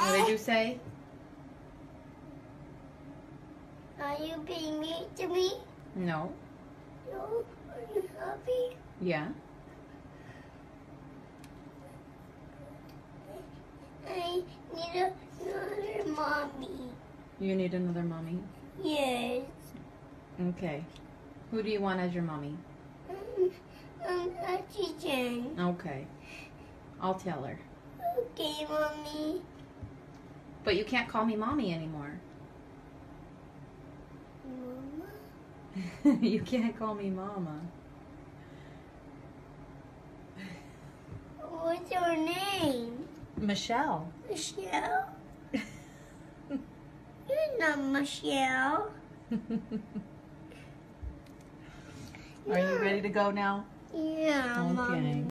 What did you say? Are you being mean to me? No. No. Are you happy? Yeah. I need another mommy. You need another mommy? Yes. Okay. Who do you want as your mommy? Auntie Jen. Okay. I'll tell her. Okay, mommy. But you can't call me mommy anymore. Mama? You can't call me mama. What's your name? Michelle. Michelle? You're not Michelle. Are you ready to go now? Yeah, Okay. Mommy.